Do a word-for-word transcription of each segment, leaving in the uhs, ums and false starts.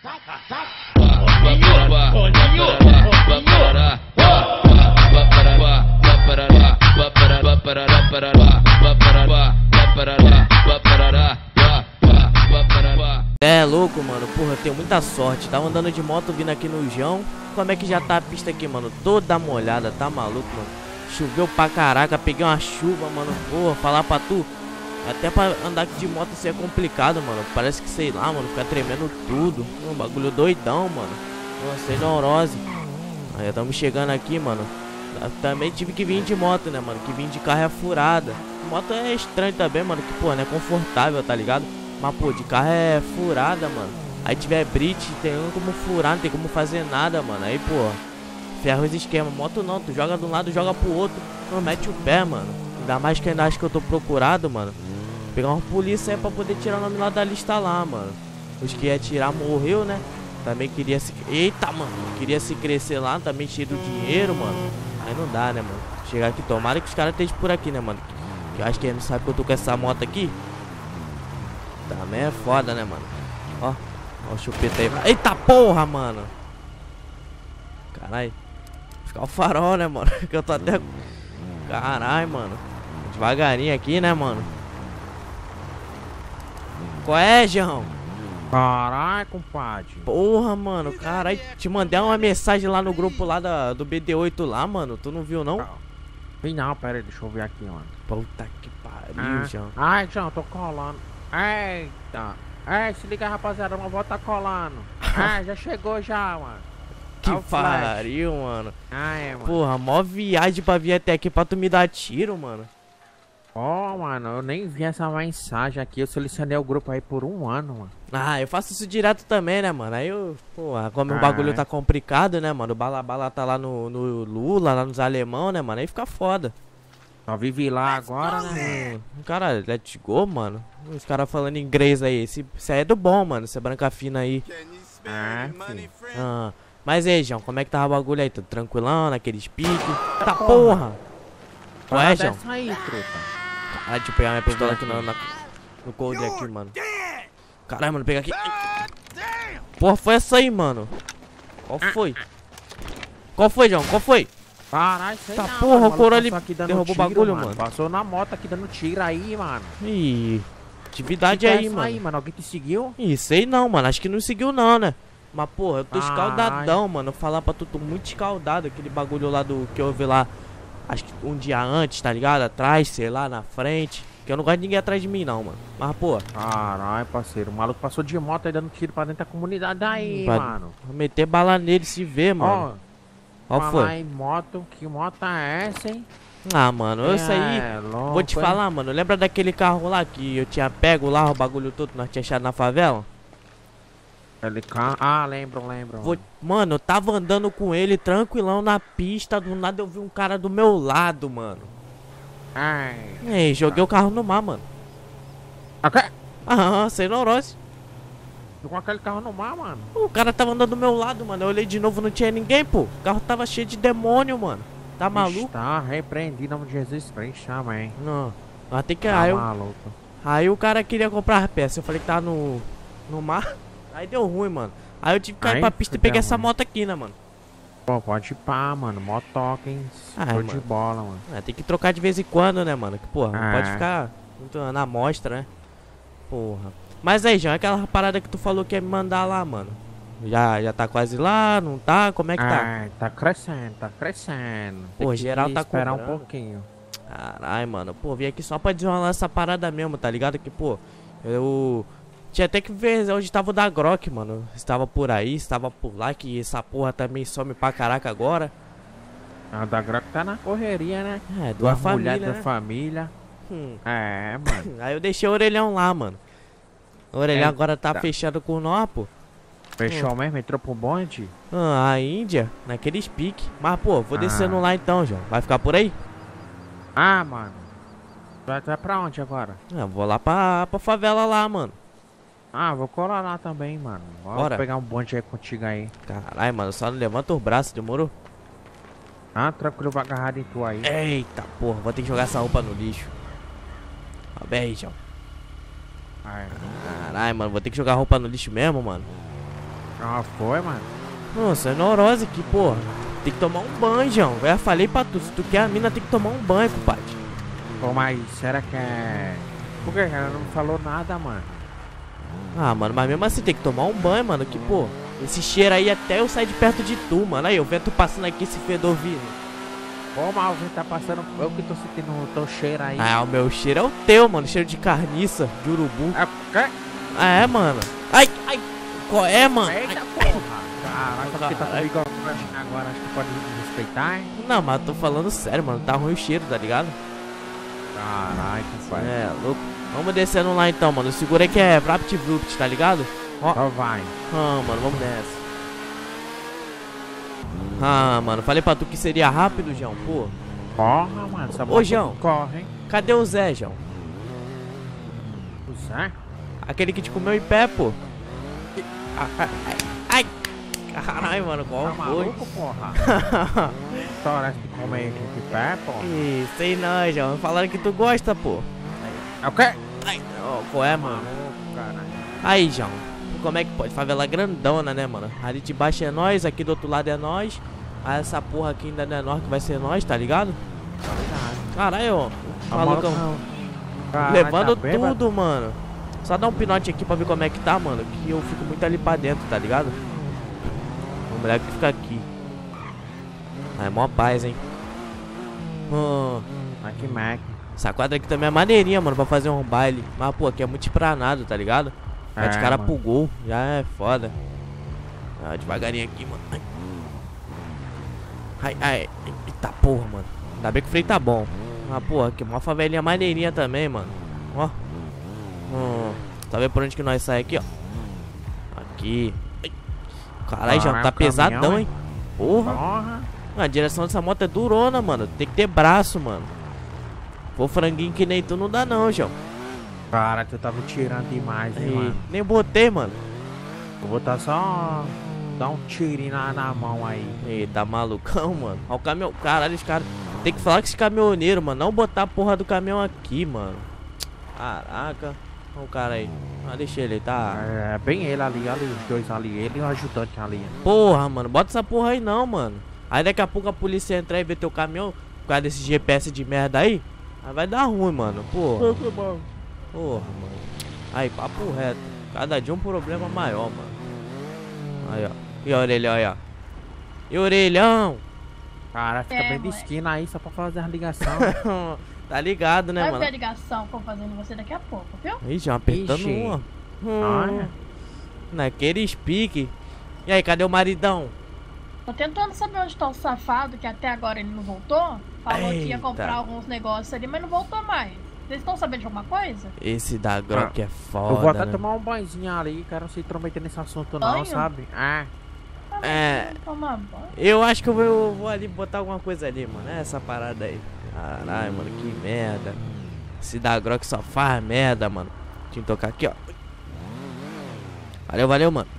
É louco, mano, porra, eu tenho muita sorte. Tava andando de moto vindo aqui no João. Como é que já tá a pista aqui, mano? Toda molhada, tá maluco, mano? Choveu pra caraca, peguei uma chuva, mano. Porra, falar pra tu, até pra andar aqui de moto assim é complicado, mano. Parece que, sei lá, mano, fica tremendo tudo. Um bagulho doidão, mano. Nossa, sem neurose. Aí, estamos chegando aqui, mano. Também tive que vir de moto, né, mano? Que vir de carro é furada. Moto é estranho também, mano. Que, pô, não é confortável, tá ligado? Mas, pô, de carro é furada, mano. Aí tiver bridge, tem como furar, não tem como fazer nada, mano. Aí, pô, ferra os esquemas. Moto não, tu joga de um lado, joga pro outro. Não mete o pé, mano. Ainda mais que ainda acho que eu tô procurado, mano. Pegar uma polícia aí pra poder tirar o nome lá da lista lá, mano. Os que ia tirar morreu, né? Também queria se... Eita, mano. Queria se crescer lá, também cheio do dinheiro, mano. Aí não dá, né, mano? Chegar aqui, tomara que os caras estejam por aqui, né, mano? Que eu acho que eles não sabem que eu tô com essa moto aqui. Também é foda, né, mano? Ó, ó o chupeta aí. Eita porra, mano. Caralho. Ficar o farol, né, mano? Que eu tô até... Caralho, mano. Devagarinho aqui, né, mano? Qual é, João? Caralho, compadre. Porra, mano, caralho. Te mandei uma mensagem lá no grupo lá da, do B D oito lá, mano. Tu não viu, não? Vi não, pera aí, deixa eu ver aqui, mano. Puta que pariu, ah. João. Ai, João, tô colando. Eita. Ei, se liga, rapaziada, uma volta tá colando. Ah, já chegou já, mano. Que pariu, mano. Ah, é, mano. Porra, mó viagem pra vir até aqui pra tu me dar tiro, mano. Ó, oh, mano, eu nem vi essa mensagem aqui. Eu selecionei o grupo aí por um ano, mano. Ah, eu faço isso direto também, né, mano? Aí eu, porra, como ah, o bagulho é. tá complicado, né, mano? O bala bala tá lá no, no Lula, lá nos alemão, né, mano? Aí fica foda. Só vive lá agora, né? Cara, let's go, mano. Os caras falando inglês aí. Esse, esse aí é do bom, mano. Esse branca fina aí. Ah, ah, mas aí, João, como é que tava o bagulho aí? Tudo tranquilão, naqueles piques? Tá porra! Qual é, João? Aí, truta. Caralho, deixa eu pegar minha pistola aqui no, na, no cold aqui, mano. Caralho, mano, pega aqui. Porra, foi essa aí, mano? Qual foi? Qual foi, João? Qual foi? Caralho, sei tá não, porra, mano, o coro ali derrubou o bagulho, mano. mano. Passou na moto aqui dando tiro aí, mano. Ih, atividade aí, mano. aí, mano. Alguém te seguiu? Ih, sei não, mano. Acho que não seguiu não, né? Mas, porra, eu tô Ai. escaldadão, mano. Falar pra tu, tô muito escaldado. Aquele bagulho lá do que eu vi lá, acho que um dia antes, tá ligado? Atrás, sei lá, na frente. Que eu não gosto de ninguém atrás de mim, não, mano. Mas, pô. Caralho, parceiro. O maluco passou de moto aí dando tiro pra dentro da comunidade aí, pra mano. Vou meter bala nele se ver, mano. Ó. Qual foi? Em moto, que moto é essa, hein? Ah, mano, é, isso aí, louco, vou te hein? falar, mano. Lembra daquele carro lá que eu tinha pego lá, o bagulho todo que nós tinha achado na favela? Aquele carro? Ah, lembro, lembro. Vou... Mano, eu tava andando com ele tranquilão na pista, do nada eu vi um cara do meu lado, mano. Ai. Ei, joguei o carro no mar, mano. Okay. Aham, sem neurose. Com aquele carro no mar, mano. O cara tava andando do meu lado, mano. Eu olhei de novo, não tinha ninguém, pô. O carro tava cheio de demônio, mano. Tá maluco? Tá repreendido em nome de Jesus Cristo, também. Não. Mas tem que... Tá aí, eu... maluco. aí o cara queria comprar as peças. Eu falei que tava no... no mar. Aí deu ruim, mano. Aí eu tive que cair Aí, pra pista e peguei essa ruim. moto aqui, né, mano? Pô, pode ir pá, mano. Motoca, hein? Ah, Show é, de bola, mano. É, tem que trocar de vez em quando, né, mano? Que, porra, não É. pode ficar muito na amostra, né? Porra. Mas aí, João, aquela parada que tu falou que ia me mandar lá, mano. Já, já tá quase lá, não tá? Como é que tá? É, tá crescendo, tá crescendo. Pô, geral tá esperar cobrando. um pouquinho. Caralho, mano. Pô, vim aqui só pra desenrolar essa parada mesmo, tá ligado? Que, pô, eu... tinha até que ver onde tava o da Grok, mano. Estava por aí, estava por lá, que essa porra também some pra caraca agora. A da Grok tá na correria, né? É, duas Duas famílias, mulheres né? da família. Hum. É, mano. Aí eu deixei o orelhão lá, mano. O orelhão É, agora tá tá. fechado com nós, pô. Fechou mesmo? Entrou pro bonde? Ah, a Índia, naqueles piques. Mas, pô, vou Ah. descendo lá então, João. Vai ficar por aí? Ah, mano. Vai, vai pra onde agora? Ah, vou lá pra, pra favela lá, mano. Ah, vou colar lá também, mano. Vou Bora. pegar um bonde aí contigo aí. Caralho, mano, só não levanta os braços, demorou? Ah, tranquilo, vou agarrar em tu aí. Eita, porra, vou ter que jogar essa roupa no lixo. Tá bem, João. Ai, Caralho, mano, vou ter que jogar roupa no lixo mesmo, mano. Ah, foi, mano? Nossa, é neurose aqui, porra. Tem que tomar um banho, João. Eu já falei pra tu, se tu quer a mina, tem que tomar um banho, compadre. Pô, mas será que é... Por que ela não me falou nada, mano? Ah, mano, mas mesmo assim tem que tomar um banho, mano. Que, pô, esse cheiro aí até eu sair de perto de tu, mano. Aí, eu vendo tu passando aqui esse fedor vindo. Pô, mas o vento tá passando, eu que tô sentindo o teu cheiro aí. Ah, o meu cheiro é o teu, mano. Cheiro de carniça, de urubu. É o quê? Ah, é, mano. Ai, ai. Qual é, mano? Eita, Ai, porra. Caralho, só porque tá Caralho. comigo agora, acho que pode me respeitar, hein? Não, mas eu tô falando sério, mano. Tá ruim o cheiro, tá ligado? Caralho, compadre. É, louco. Vamos descendo lá então, mano. Segura aí que é VraptVrupt, tá ligado? Ó. Só vai. Ah, mano, vamos nessa. Ah, mano, falei pra tu que seria rápido, João, pô. Porra, mano, essa Ô, moto João. corre, hein? Cadê o Zé, João? O Zé? Aquele que te comeu em pé, pô. Ai, ai. Caralho, mano, qual Tá foi? maluco, porra? História de comer aqui de pé, porra. Ih, sei não, João. Falaram que tu gosta, pô. É o quê? Ai, ó, qual é, mano? Maluco, caralho. Aí, João. Como é que pode? Favela grandona, né, mano? Ali de baixo é nós, aqui do outro lado é nós. Aí essa porra aqui ainda não é nós que vai ser nós, tá ligado? Caralho, ó. Malucão. Caralho, Levando tá bêbado? tudo, mano. Só dá um pinote aqui pra ver como é que tá, mano. Que eu fico muito ali pra dentro, tá ligado? O moleque que fica aqui. Ah, é mó paz, hein? Hum, Mac Mac. essa quadra aqui também é maneirinha, mano, pra fazer um baile. Mas, pô, aqui é muito espranado, tá ligado? Vai de É, cara mano. pro gol. Já é foda. Ah, devagarinho aqui, mano. Ai, ai, ai. Eita porra, mano. Ainda bem que o freio tá bom. Ah, porra, aqui uma favelinha maneirinha também, mano. Ó. Hum, tá vendo por onde que nós sai aqui, ó? Aqui. Ai. Caralho, já Caralho, tá pesadão, caminhão, hein? Porra. Porra. A direção dessa moto é durona, mano. Tem que ter braço, mano. Pô, franguinho que nem tu não dá não, João. Cara, tu tava tirando demais, hein, Aí, mano. nem botei, mano. Eu vou tá só... Dar um tirinho na, na mão aí. Ei, tá malucão, mano. Ó o caminhão. Caralho, os caras. Tem que falar com esse caminhoneiro, mano. Não botar a porra do caminhão aqui, mano. Caraca. Olha o cara aí. Ah, deixa ele, tá. É, bem ele ali, ali, os dois ali. Ele e o ajudante ali. Porra, mano. Bota essa porra aí não, mano. Aí daqui a pouco a polícia entrar e ver teu caminhão. Por causa desse G P S de merda aí. Aí vai dar ruim, mano. Porra. Porra, mano. Aí, papo reto. Cada dia um problema maior, mano. Aí, ó. E a orelhão aí, ó. E o orelhão? Cara, fica É, bem de moleque. esquina aí só pra fazer as ligações. Tá ligado, né, Vai mano? ver a ligação que eu vou fazendo você daqui a pouco, viu? Ih, já apertando Ixi. uma. Hum, Olha. naquele speak. E aí, cadê o maridão? Tô tentando saber onde tá o safado, que até agora ele não voltou. Falou que ia Eita. comprar alguns negócios ali, mas não voltou mais. Vocês estão sabendo de alguma coisa? Esse da Grok é foda, Eu vou até né? tomar um banhozinho ali, quero se intrometer nesse assunto não, Banho? sabe? Ah, É, Tomar banho. eu acho que eu vou, eu vou ali botar alguma coisa ali, mano. É essa parada aí. Caralho, mano, que merda. Esse da Grok só faz merda, mano. Deixa eu tocar aqui, ó. Valeu, valeu, mano.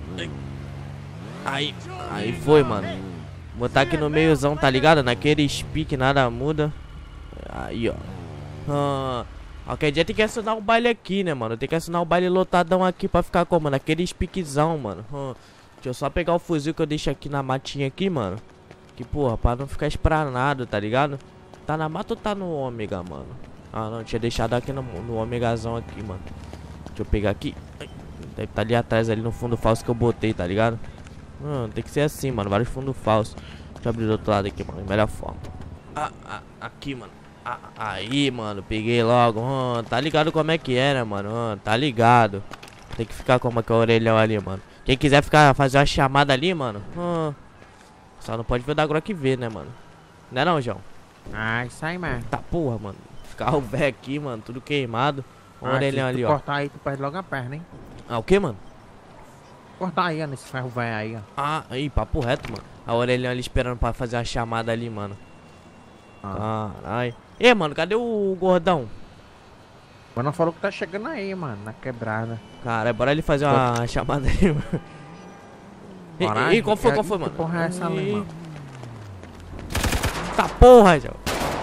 Aí, aí foi, mano. Botar aqui no meiozão, tá ligado? Naquele speak, nada muda. Aí, ó. Ah, qualquer dia tem que assinar um baile aqui, né, mano? Tem que assinar um baile lotadão aqui pra ficar como? Naquele speakzão, mano. Ah, deixa eu só pegar o fuzil que eu deixo aqui na matinha aqui, mano. Que, porra, pra não ficar espranado, tá ligado? Tá na mata ou tá no ômega, mano? Ah, não, tinha deixado aqui no, no ômegazão aqui, mano. Deixa eu pegar aqui. Ai, deve tá ali atrás, ali no fundo falso que eu botei, tá ligado? Hum, tem que ser assim, mano. Vários fundos falsos. Deixa eu abrir do outro lado aqui, mano. Melhor forma. Ah, ah, aqui, mano. Ah, aí, mano. Peguei logo. Hum, tá ligado como é que é, né, mano? Hum, tá ligado. Tem que ficar como é que é o orelhão ali, mano. Quem quiser ficar, fazer uma chamada ali, mano. Hum, só não pode ver o da Grok ver, né, mano? Não é não, João? ah, isso aí, mano. Tá porra, mano. Ficar o velho aqui, mano. Tudo queimado. O Ah, orelhão se tu ali, ó. cortar aí, tu perde logo a perna, hein? Ah, o que, mano? Cortar aí, ó, nesse ferro velho aí, ó. Ah, aí, papo reto, mano. A orelhão ali esperando pra fazer uma chamada ali, mano. Ah. Caralho. Ei, mano, cadê o gordão? Mas não falou que tá chegando aí, mano, na quebrada. Cara, bora ele fazer uma chamada aí, mano. Ei, Caralho, ei, qual foi, que- qual foi, que mano? porra é essa ali, Ei. mano? Tá porra, João.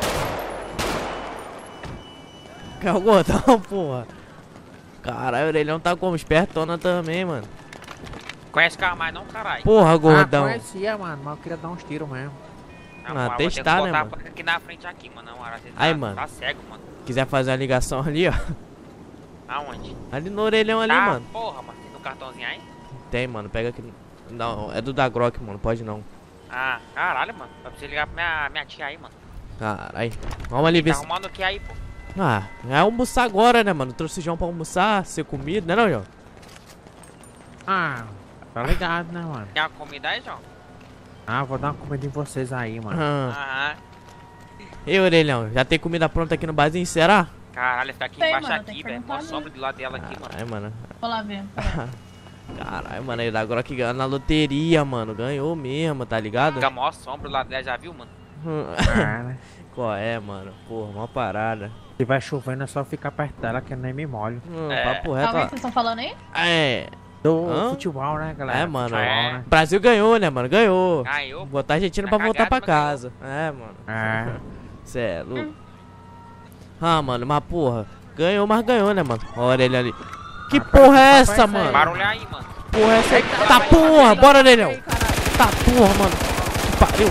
Que é o gordão, porra. Caralho, o orelhão tá como espertona também, mano. conhece Carmais não, caralho? Porra, Ah, gordão. conhecia, mano, mas eu queria dar uns tiros mesmo. Ah, Na moral, testar, vou ter que né, botar mano? a placa aqui na frente aqui, mano. Na hora, você Aí, tá, mano. tá cego, mano. Quiser fazer uma ligação ali, ó. Aonde? Ali no orelhão ali, ah, mano. porra, mano. Tem no cartãozinho aí? Tem, mano. Pega aqui. Não, é do da Grok, mano. Pode não. Ah, caralho, mano. Eu preciso ligar pra minha, minha tia aí, mano. Caralho. Vamos ali ver Tá se... arrumando o que aí, pô? Ah, é almoçar agora, né, mano? Trouxe o João pra almoçar, ser comido, né não, João? Ah, tá ligado, né, mano? Tem uma comida aí, João? Ah, vou dar uma comida em vocês aí, mano. Ah. Aham. E Orelhão, já tem comida pronta aqui no barzinho, será? Caralho, fica aqui Tem, embaixo mano, tem aqui, que velho. perguntar Mó sombra do lado dela aqui, mano. Ai, mano. Vou lá ver. Caralho, mano, aí da Grok ganhou na loteria, mano. Ganhou mesmo, tá ligado? Fica mó sombra do lado dela, já viu, mano? Ah, né? Qual é, mano? Porra, uma parada. Se vai chovendo é só ficar perto dela que eu nem me molho. Hum, É. Papo reto, Alguém ó. que vocês estão falando aí? É. Do Hã? futebol, né, galera? É, mano. Futebol, É. né? Brasil ganhou, né, mano? Ganhou. Ganhou. pô. Botar a Argentina Tá pra voltar pra cagado, mas casa. É, mano. É. Cê é louco. Ah, mano, mas porra. Ganhou, mas ganhou, né, mano? Olha ele ali. Que porra é essa, mano? Barulho aí, mano. Porra é essa aí? Tá porra, bora, Orelhão. Tá porra, mano. Que pariu.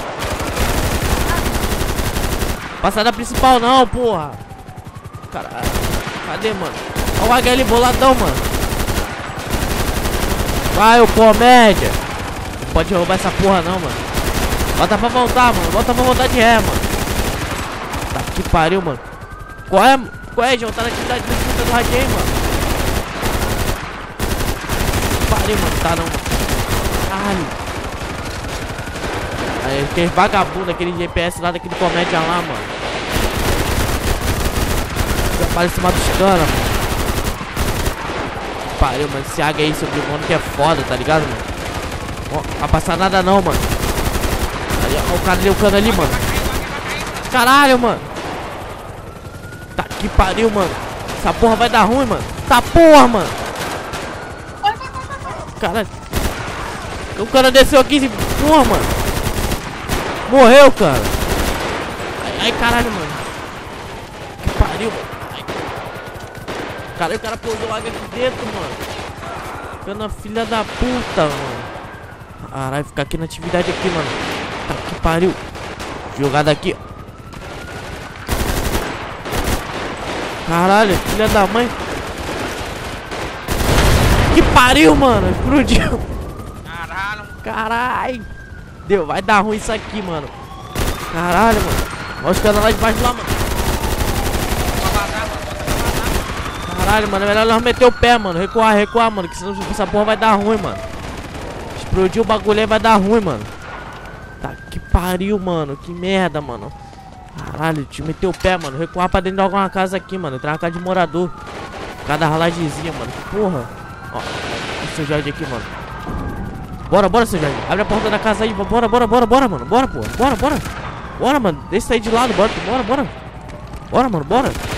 Passada principal não, porra. Caralho. Cadê, mano? Olha o H L boladão, mano. Vai, ô comédia. Não pode roubar essa porra não, mano. Bota pra voltar, mano. Bota pra voltar de ré, mano. Tá que pariu, mano. Qual é, qual é, João? Tá na atividade de disputa do rádio aí, mano. Pariu, mano. Tá não, mano. Caralho. Aí, aquele vagabundo, aquele G P S lá daquele comédia lá, mano. Já faz em cima dos caras, mano. Pariu, mano. Esse águia aí sobre o mundo que é foda, tá ligado, mano? Ó, não vai passar nada não, mano. Ali, ó, o cara ali, o cano ali, mano. Caralho, mano. Tá que pariu, mano. Essa porra vai dar ruim, mano. Tá porra, mano. Caralho. O cara desceu aqui e... Porra, mano. Morreu, cara. Ai, ai, caralho, mano. Que pariu, mano. Ai. Caralho, o cara pousou água aqui dentro, mano. Ficando filha da puta, mano. Caralho, ficar aqui na atividade aqui, mano. Tá que pariu. Jogada aqui. Caralho, filha da mãe. Que pariu, mano. Explodiu. Caralho. Caralho. Deu, vai dar ruim isso aqui, mano. Caralho, mano. Olha os caras lá de baixo lá, mano. Caralho, mano. É melhor nós meter o pé, mano. Recuar, recuar, mano. Que senão essa porra vai dar ruim, mano. Explodiu o bagulho aí, vai dar ruim, mano. Tá que pariu, mano. Que merda, mano. Caralho, te meteu o pé, mano. Recuar pra dentro de alguma casa aqui, mano. Entrar na casa de morador. Cada ralagezinha, mano. Porra. Ó, o seu Jorge aqui, mano. Bora, bora, seu Jorge. Abre a porta da casa aí. Bora, bora, bora, bora, mano. Bora, pô. Bora, bora. Bora, mano. Deixa isso aí de lado. Bora, bora, bora. Bora, mano, bora.